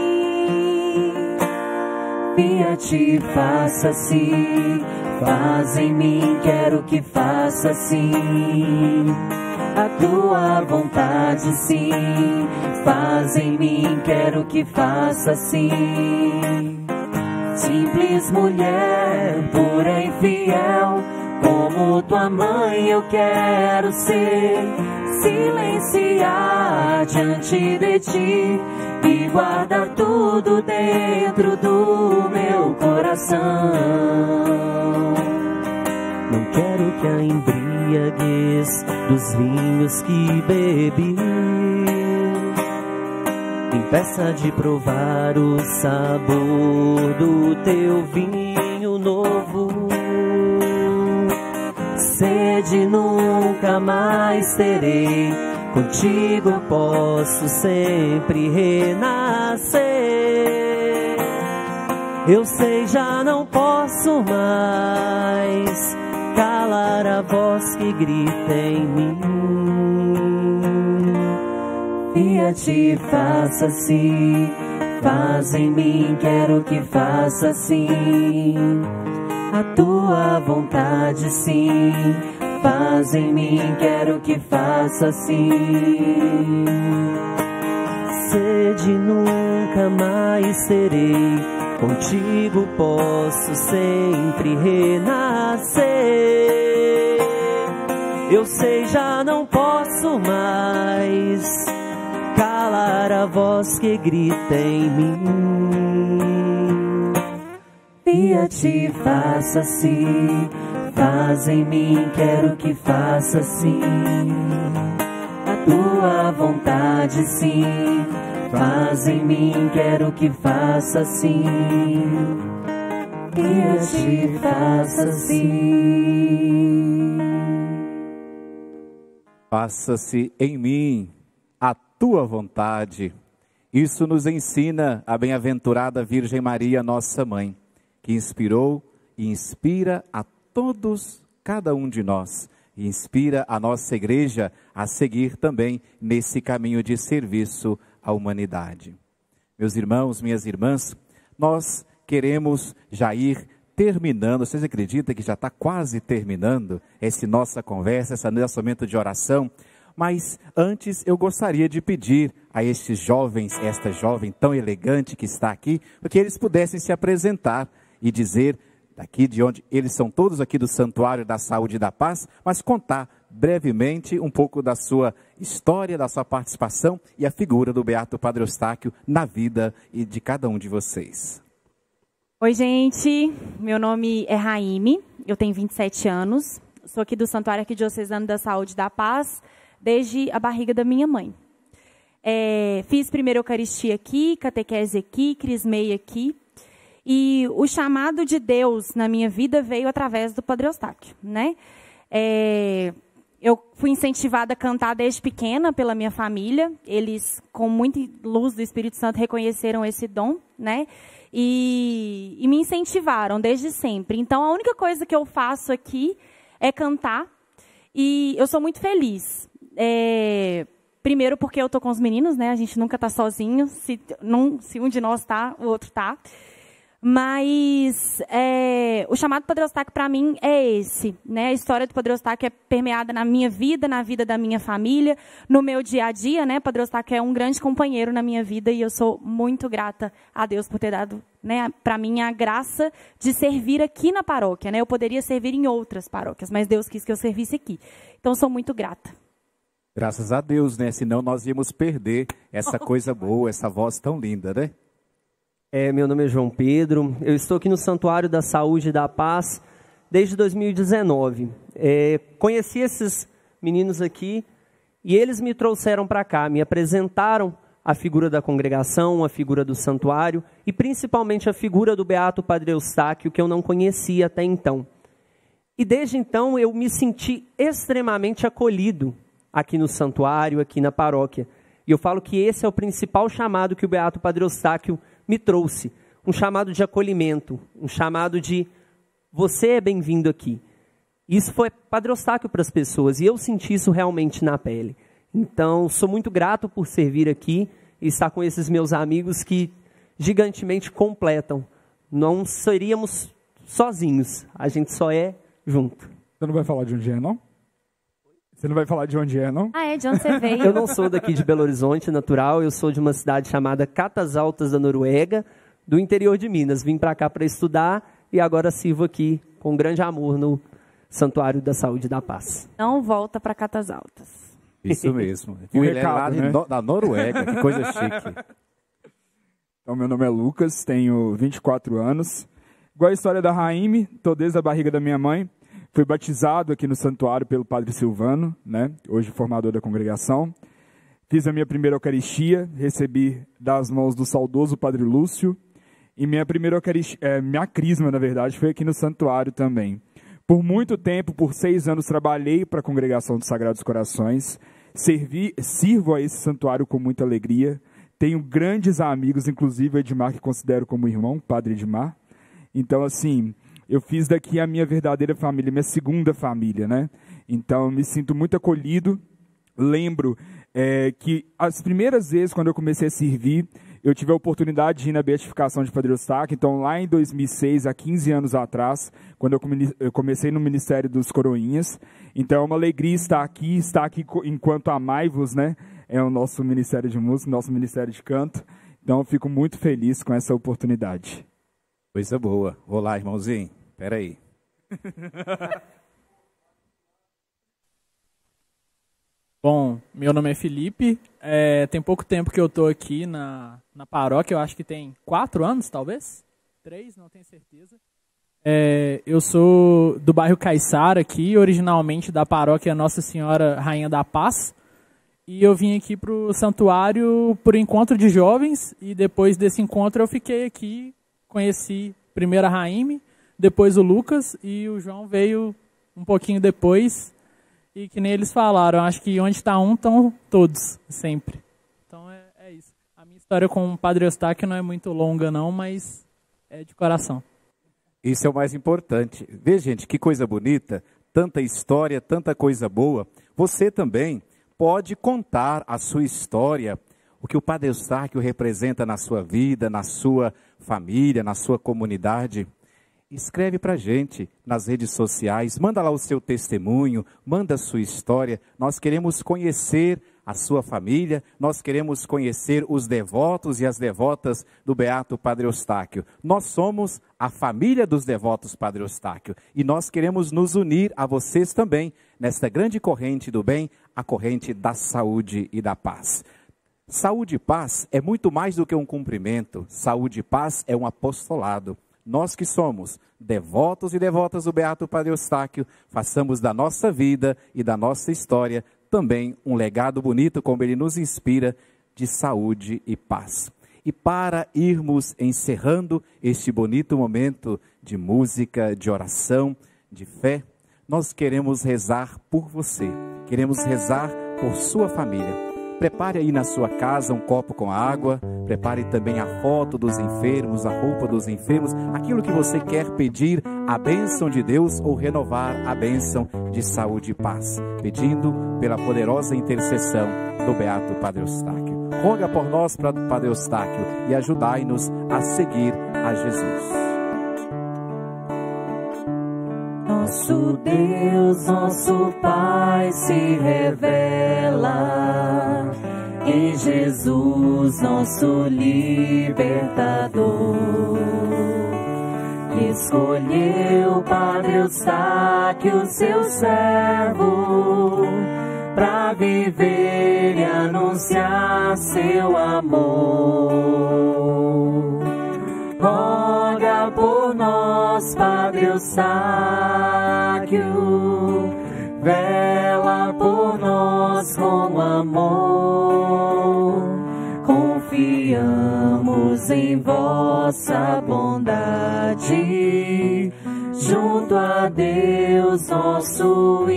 Via-te, faça-se, faz em mim, quero que faça assim. A tua vontade, sim, faz em mim, quero que faça assim. Simples mulher, pura e fiel, como tua mãe eu quero ser. Silenciar diante de ti e guardar tudo dentro do meu coração. Não quero que a embriaguez dos vinhos que bebi peça de provar o sabor do teu vinho novo. Sede nunca mais terei, contigo posso sempre renascer. Eu sei, já não posso mais calar a voz que grita em mim. Fiat, faça assim, faz em mim, quero que faça assim. A tua vontade sim, faz em mim, quero que faça assim. Sede nunca mais terei, contigo posso sempre renascer. Eu sei, já não posso mais calar a voz que grita em mim. Fiat, faça assim, faz em mim, quero que faça assim. A tua vontade sim, faz em mim, quero que faça assim. Fiat, faça assim. Faça-se em mim a tua vontade. Isso nos ensina a bem-aventurada Virgem Maria, nossa mãe, que inspirou e inspira a todos, cada um de nós, e inspira a nossa igreja a seguir também nesse caminho de serviço à humanidade. Meus irmãos, minhas irmãs, nós queremos já ir terminando. Vocês acreditam que já está quase terminando essa nossa conversa, esse nosso momento de oração? Mas antes eu gostaria de pedir a estes jovens, esta jovem tão elegante que está aqui, que eles pudessem se apresentar e dizer daqui de onde eles são, todos aqui do Santuário da Saúde e da Paz, mas contar brevemente um pouco da sua história, da sua participação e a figura do Beato Padre Eustáquio na vida e de cada um de vocês. Oi, gente, meu nome é Raime, eu tenho vinte e sete anos, sou aqui do Santuário Arquidiocesano da Saúde e da Paz, desde a barriga da minha mãe. É, fiz primeira Eucaristia aqui, catequese aqui, crismei aqui, e o chamado de Deus na minha vida veio através do Padre Eustáquio, né? É, eu fui incentivada a cantar desde pequena pela minha família, eles, com muita luz do Espírito Santo, reconheceram esse dom, né? E, e me incentivaram desde sempre. Então, a única coisa que eu faço aqui é cantar, e eu sou muito feliz. É, primeiro porque eu estou com os meninos, né? A gente nunca está sozinho, se, num, se um de nós está, o outro está. Mas é, o chamado Padre Eustáquio para mim é esse, né? A história do Padre Eustáquio é permeada na minha vida, na vida da minha família, no meu dia a dia, né? Padre Eustáquio é um grande companheiro na minha vida e eu sou muito grata a Deus por ter dado, né, para mim a graça de servir aqui na paróquia, né? Eu poderia servir em outras paróquias, mas Deus quis que eu servisse aqui. Então sou muito grata. Graças a Deus, né? Senão nós íamos perder essa coisa boa, essa voz tão linda, né? É, meu nome é João Pedro, eu estou aqui no Santuário da Saúde e da Paz desde dois mil e dezenove. É, conheci esses meninos aqui e eles me trouxeram para cá, me apresentaram a figura da congregação, a figura do santuário e principalmente a figura do Beato Padre Eustáquio, que eu não conhecia até então. E desde então eu me senti extremamente acolhido aqui no santuário, aqui na paróquia. E eu falo que esse é o principal chamado que o Beato Padre Eustáquio me trouxe, um chamado de acolhimento, um chamado de você é bem-vindo aqui. Isso foi Padre Eustáquio para as pessoas e eu senti isso realmente na pele. Então, sou muito grato por servir aqui e estar com esses meus amigos que gigantemente completam. Não seríamos sozinhos, a gente só é junto. Você não vai falar de onde é, não? Você não vai falar de onde é, não? Ah, é? De onde você veio? Eu não sou daqui de Belo Horizonte, natural. Eu sou de uma cidade chamada Catas Altas da Noruega, do interior de Minas. Vim para cá para estudar e agora sirvo aqui com grande amor no Santuário da Saúde e da Paz. Não volta para Catas Altas. Isso mesmo. Um Ele recado, é lá né? no, da Noruega, que coisa chique. Então, meu nome é Lucas, tenho vinte e quatro anos. Igual a história da Raime, estou desde a barriga da minha mãe. Fui batizado aqui no santuário pelo Padre Silvano, né? Hoje formador da congregação. Fiz a minha primeira Eucaristia, recebi das mãos do saudoso Padre Lúcio. E minha primeira Eucaristia, é, minha crisma, na verdade, foi aqui no santuário também. Por muito tempo, por seis anos, trabalhei para a Congregação dos Sagrados Corações. Servi, sirvo a esse santuário com muita alegria. Tenho grandes amigos, inclusive o Edmar, que considero como irmão, Padre Edmar. Então, assim, eu fiz daqui a minha verdadeira família, minha segunda família, né? Então, eu me sinto muito acolhido. Lembro é, que as primeiras vezes, quando eu comecei a servir, eu tive a oportunidade de ir na beatificação de Padre Eustáquio. Então, lá em dois mil e seis, há quinze anos atrás, quando eu, come, eu comecei no Ministério dos Coroinhas. Então, é uma alegria estar aqui, estar aqui enquanto amai-vos, né? É o nosso Ministério de Música, nosso Ministério de Canto. Então, eu fico muito feliz com essa oportunidade. Coisa boa. Olá, irmãozinho. Espera aí. Bom, meu nome é Felipe, é, tem pouco tempo que eu estou aqui na, na paróquia, eu acho que tem quatro anos, talvez? Três, não tenho certeza. É, eu sou do bairro Caiçara aqui, originalmente da paróquia Nossa Senhora Rainha da Paz, e eu vim aqui para o santuário por encontro de jovens, e depois desse encontro eu fiquei aqui, conheci primeiro a Raime, depois o Lucas, e o João veio um pouquinho depois. E que nem eles falaram, acho que onde está um, estão todos, sempre. Então é, é isso. A minha história com o Padre Eustáquio não é muito longa não, mas é de coração. Isso é o mais importante. Vê, gente, que coisa bonita, tanta história, tanta coisa boa. Você também pode contar a sua história, o que o Padre Eustáquio representa na sua vida, na sua família, na sua comunidade. Escreve para a gente nas redes sociais, manda lá o seu testemunho, manda a sua história. Nós queremos conhecer a sua família, nós queremos conhecer os devotos e as devotas do Beato Padre Eustáquio. Nós somos a família dos devotos Padre Eustáquio e nós queremos nos unir a vocês também nesta grande corrente do bem, a corrente da saúde e da paz. Saúde e paz é muito mais do que um cumprimento, saúde e paz é um apostolado. Nós que somos devotos e devotas do Beato Padre Eustáquio, façamos da nossa vida e da nossa história também um legado bonito, como ele nos inspira, de saúde e paz. E para irmos encerrando este bonito momento de música, de oração, de fé, nós queremos rezar por você, queremos rezar por sua família. Prepare aí na sua casa um copo com água, prepare também a foto dos enfermos, a roupa dos enfermos, aquilo que você quer pedir, a bênção de Deus ou renovar a bênção de saúde e paz, pedindo pela poderosa intercessão do Beato Padre Eustáquio. Roga por nós, Padre Eustáquio, e ajudai-nos a seguir a Jesus. Nosso Deus, nosso Pai se revela em Jesus, nosso libertador. Escolheu Padre Eustáquio, seu servo, para viver e anunciar seu amor. Roga por nós, Padre Eustáquio, vela por nós com amor. Confiamos em vossa bondade, junto a Deus, nosso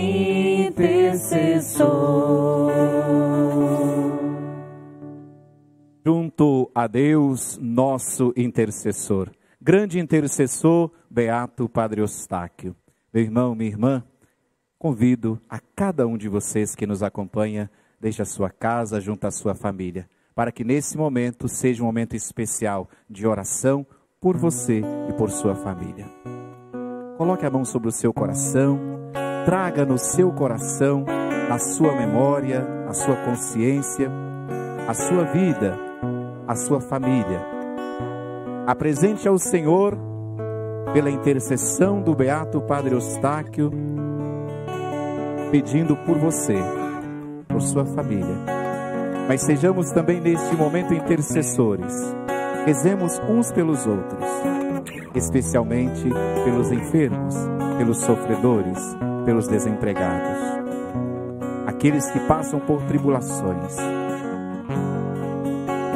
intercessor. Junto a Deus, nosso intercessor. Grande intercessor, Beato Padre Eustáquio. Meu irmão, minha irmã, convido a cada um de vocês que nos acompanha, desde a sua casa, junto à sua família, para que nesse momento seja um momento especial de oração por você e por sua família. Coloque a mão sobre o seu coração, traga no seu coração, na sua memória, na sua consciência, a sua vida, a sua família. Apresente ao Senhor, pela intercessão do Beato Padre Eustáquio, pedindo por você, por sua família. Mas sejamos também neste momento intercessores. Rezemos uns pelos outros, especialmente pelos enfermos, pelos sofredores, pelos desempregados, aqueles que passam por tribulações.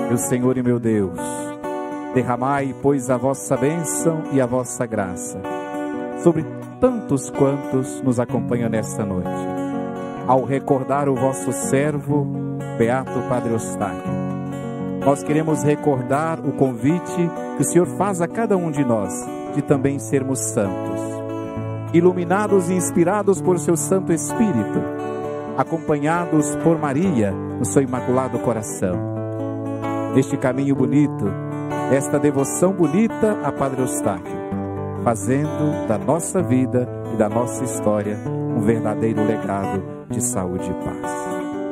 Meu Senhor e meu Deus, derramai, pois, a vossa bênção e a vossa graça sobre tantos quantos nos acompanham nesta noite. Ao recordar o vosso servo, Beato Padre Eustáquio, nós queremos recordar o convite que o Senhor faz a cada um de nós, de também sermos santos, iluminados e inspirados por seu Santo Espírito, acompanhados por Maria no seu Imaculado Coração. Neste caminho bonito, esta devoção bonita a Padre Eustáquio, fazendo da nossa vida e da nossa história um verdadeiro legado de saúde e paz.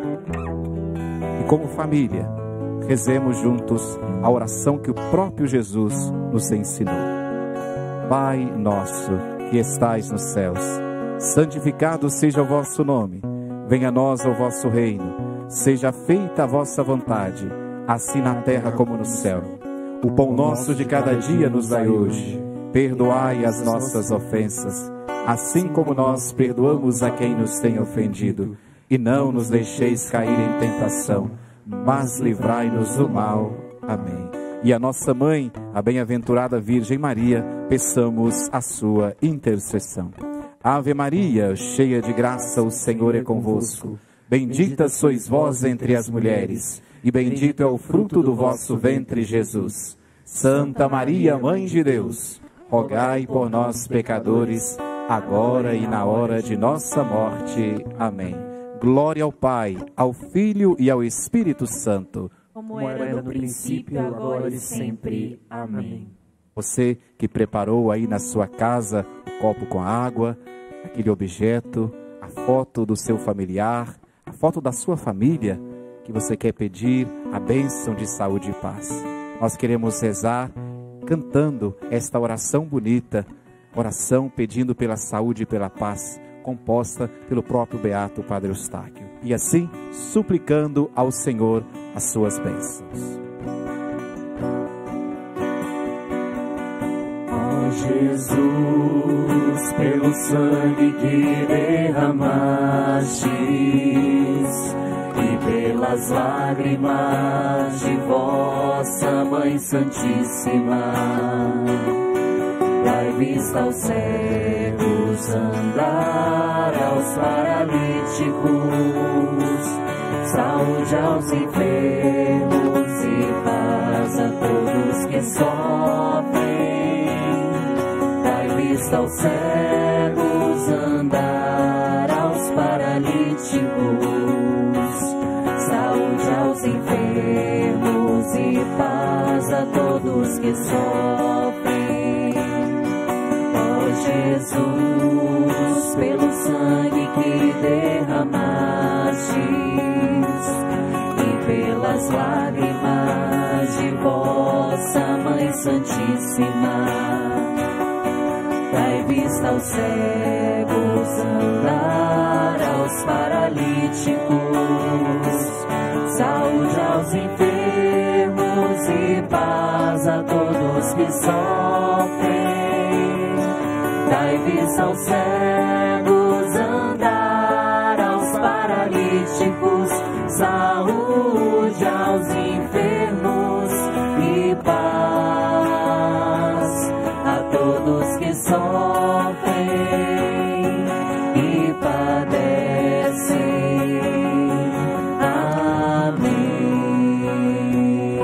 E como família, rezemos juntos a oração que o próprio Jesus nos ensinou. Pai nosso, que estais nos céus, santificado seja o vosso nome. Venha a nós o vosso reino. Seja feita a vossa vontade, assim na terra como no céu. O pão nosso de cada dia nos dai hoje. Perdoai as nossas ofensas, assim como nós perdoamos a quem nos tem ofendido. E não nos deixeis cair em tentação, mas livrai-nos do mal. Amém. E a nossa mãe, a bem-aventurada Virgem Maria, peçamos a sua intercessão. Ave Maria, cheia de graça, o Senhor é convosco. Bendita sois vós entre as mulheres, e bendito é o fruto do vosso ventre, Jesus. Santa Maria, Mãe de Deus, rogai por nós, pecadores, agora e na hora de nossa morte. Amém. Glória ao Pai, ao Filho e ao Espírito Santo, como era no princípio, agora e sempre. Amém. Você que preparou aí na sua casa o copo com água, aquele objeto, a foto do seu familiar, a foto da sua família, que você quer pedir a bênção de saúde e paz. Nós queremos rezar cantando esta oração bonita, oração pedindo pela saúde e pela paz, composta pelo próprio Beato Padre Eustáquio. E assim, suplicando ao Senhor as suas bênçãos. Ó Jesus, pelo sangue que derramastes e pelas lágrimas de vossa Mãe Santíssima, dai vista aos cegos, andar aos paralíticos, saúde aos enfermos e paz a todos que sofrem. Dai vista aos cegos, andar aos paralíticos, saúde aos enfermos e paz a todos que sofrem. Ó Jesus, pelo sangue que derramastes e pelas lágrimas de vossa Mãe Santíssima, dai vista aos cegos, andar aos paralíticos, saúde aos enfermos e paz a todos que sofrem. Dai vista aos cegos, andar aos paralíticos, saúde aos enfermos e paz a todos que sofrem e padecem. Amém.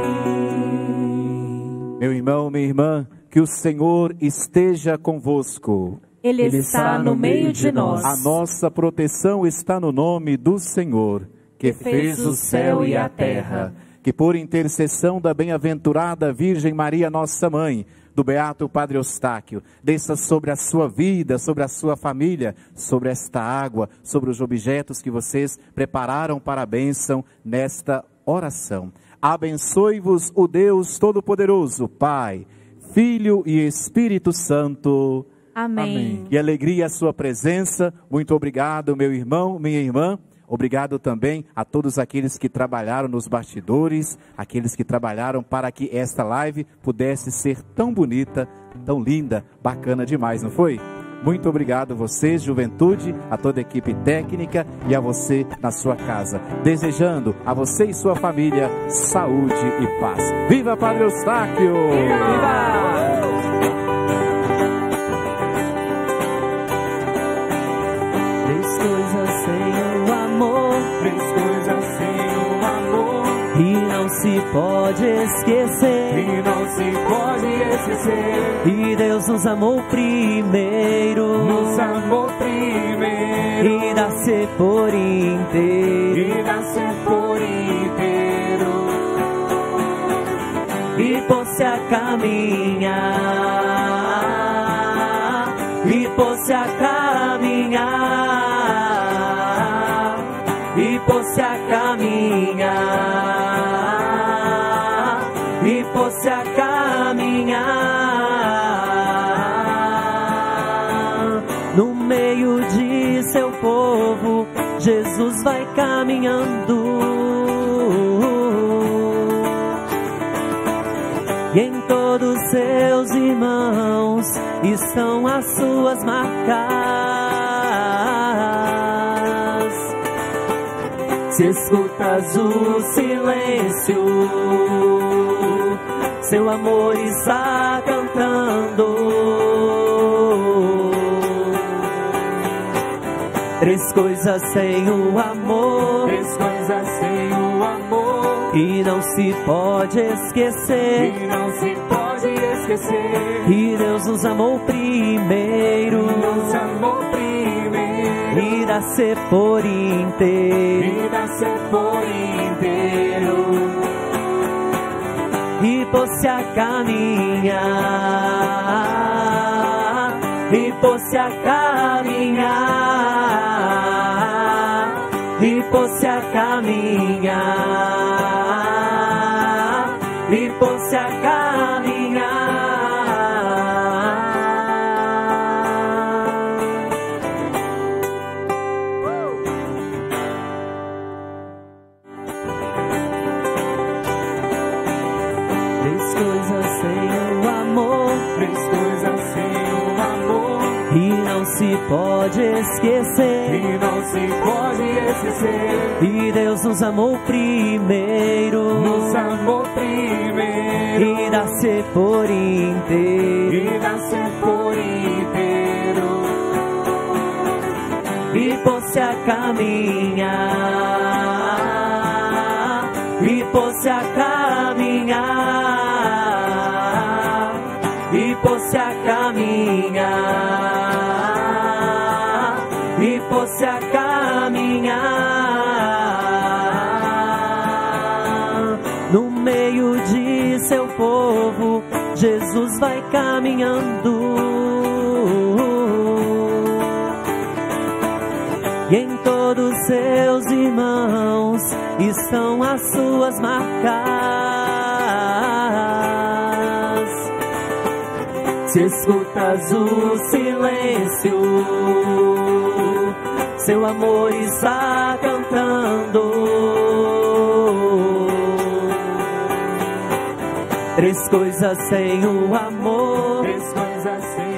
Meu irmão, minha irmã, que o Senhor esteja convosco. Ele, Ele está no meio de nós. A nossa proteção está no nome do Senhor, que fez o céu e a terra. Que por intercessão da bem-aventurada Virgem Maria, nossa Mãe, do Beato Padre Eustáquio, desça sobre a sua vida, sobre a sua família, sobre esta água, sobre os objetos que vocês prepararam para a bênção nesta oração. Abençoe-vos o Deus Todo-Poderoso, Pai, Filho e Espírito Santo. Amém. Amém. Que alegria a sua presença. Muito obrigado, meu irmão, minha irmã. Obrigado também a todos aqueles que trabalharam nos bastidores, aqueles que trabalharam para que esta live pudesse ser tão bonita, tão linda, bacana demais, não foi? Muito obrigado vocês, juventude, a toda a equipe técnica e a você na sua casa. Desejando a você e sua família saúde e paz. Viva Padre Eustáquio! Viva! Três coisas sem o amor, três coisas sem o amor, e não se pode esquecer, e não se pode esquecer, e Deus nos amou primeiro, nos amou primeiro, e nascer por inteiro, e nascer por inteiro, e pôs-se a caminhar, e pôs-se a caminhar, e pôs-se a caminhar, e pôs-se a caminhar. No meio de seu povo, Jesus vai caminhando, e em todos seus irmãos estão as suas marcas. Se escutas o silêncio, seu amor está cantando. Três coisas sem o amor, três coisas sem o amor, e não se pode esquecer, e não se pode esquecer, e Deus nos amou primeiro, nos amou primeiro, e nascer por inteiro, e nascer por inteiro, e pôs-se a caminhar, e pôs-se a caminhar, e pôs-se a caminhar, e pôs-se a caminhar. Três coisas sem o amor, três coisas sem o amor, e não se pode esquecer, e não se pode esquecer, e Deus nos amou primeiro, nos amou primeiro, e nascer por inteiro, e nascer por inteiro, e pôs-se a caminhar, e pôs-se a caminhar, e pôs-se a caminhar, e pôs-se a caminhar. No meio de seu povo, Jesus vai caminhando, e em todos seus irmãos estão as suas marcas. Se escutas o silêncio, seu amor está cantando. Três coisas sem o amor, três coisas sem